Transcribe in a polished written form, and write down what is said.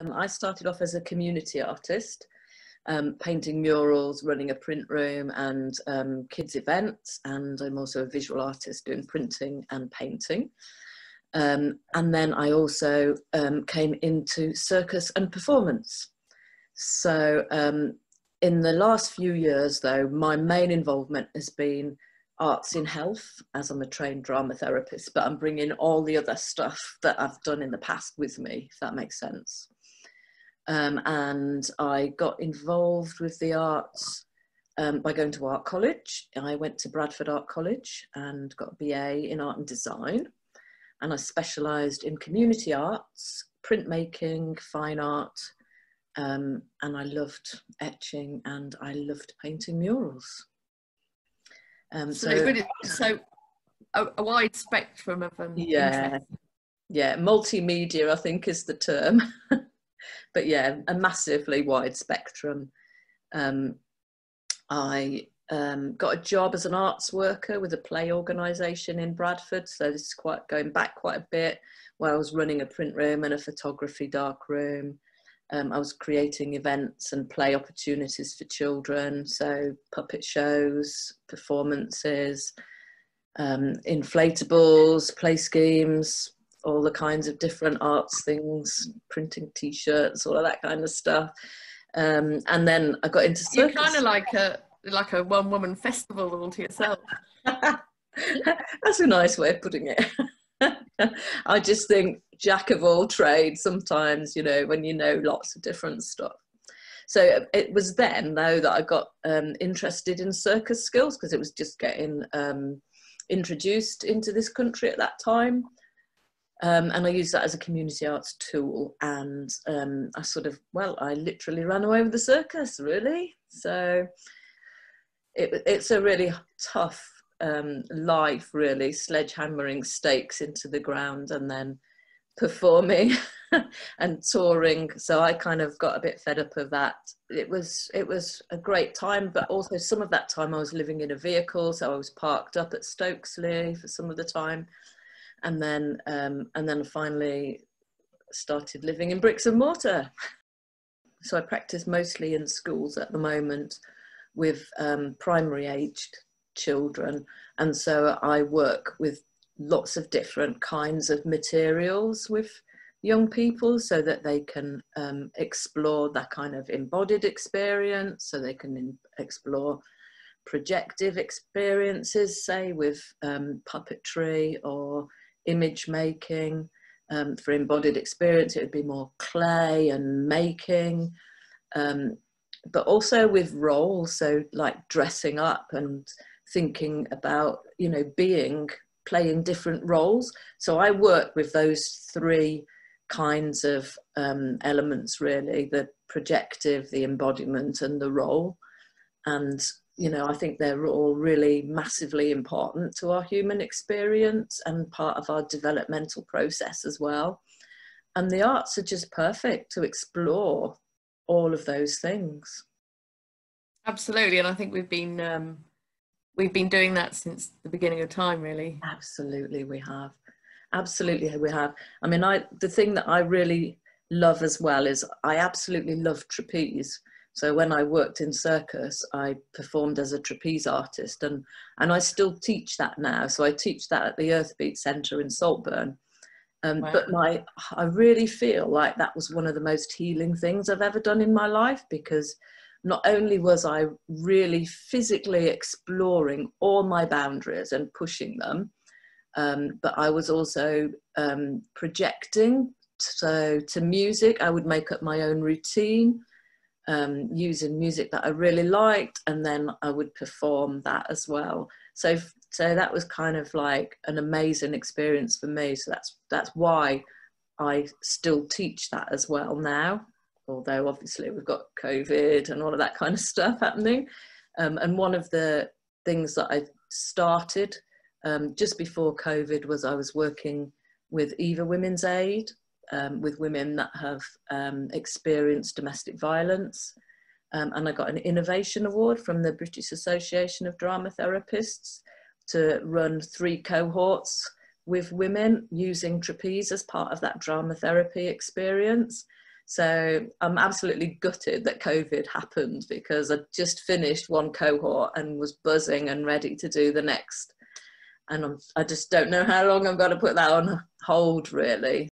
I started off as a community artist, painting murals, running a print room and kids events, and I'm also a visual artist doing printing and painting. And then I also came into circus and performance. So in the last few years, though, my main involvement has been arts in health, as I'm a trained drama therapist, but I'm bringing all the other stuff that I've done in the past with me, if that makes sense. And I got involved with the arts by going to art college. I went to Bradford Art College and got a BA in art and design. And I specialised in community arts, printmaking, fine art, and I loved etching and I loved painting murals. So a wide spectrum of interest. Yeah, multimedia I think is the term. But yeah, a massively wide spectrum. I got a job as an arts worker with a play organisation in Bradford, so this is going back quite a bit, where I was running a print room and a photography dark room. I was creating events and play opportunities for children, so puppet shows, performances, inflatables, play schemes, all the kinds of different arts things, printing t-shirts, all of that kind of stuff. And then I got into circus. You're kind of like a one-woman festival all to yourself. That's a nice way of putting it. I just think jack of all trades sometimes, you know, when you know lots of different stuff. So it was then, though, that I got interested in circus skills, because it was just getting introduced into this country at that time. And I used that as a community arts tool, and I literally ran away with the circus, really. So it's a really tough life, really, sledgehammering stakes into the ground and then performing and touring. So I kind of got a bit fed up of that. It was a great time, but also some of that time I was living in a vehicle, so I was parked up at Stokesley for some of the time. And then finally started living in bricks and mortar. So I practice mostly in schools at the moment with primary aged children. And so I work with lots of different kinds of materials with young people so that they can explore that kind of embodied experience, so they can explore projective experiences, say with puppetry or image making. For embodied experience, it would be more clay and making, but also with roles, so like dressing up and thinking about, you know, playing different roles. So I work with those three kinds of elements, really: the projective, the embodiment, and the role. And you know, I think they're all really massively important to our human experience and part of our developmental process as well. And the arts are just perfect to explore all of those things. Absolutely, and I think we've been doing that since the beginning of time, really. Absolutely, we have. Absolutely, we have. I mean, the thing that I really love as well is I absolutely love trapeze. So when I worked in circus, I performed as a trapeze artist, and I still teach that now. So I teach that at the Earthbeat Centre in Saltburn. Wow. But I really feel like that was one of the most healing things I've ever done in my life, because not only was I really physically exploring all my boundaries and pushing them, but I was also projecting. So to music, I would make up my own routine, using music that I really liked, and then I would perform that as well. So that was kind of like an amazing experience for me. So that's why I still teach that as well now, although obviously we've got COVID and all of that kind of stuff happening. And one of the things that I started just before COVID was I was working with Eva Women's Aid, with women that have experienced domestic violence. And I got an innovation award from the British Association of Drama Therapists to run 3 cohorts with women using trapeze as part of that drama therapy experience. So I'm absolutely gutted that COVID happened, because I just finished one cohort and was buzzing and ready to do the next. And I just don't know how long I'm going to put that on hold, really.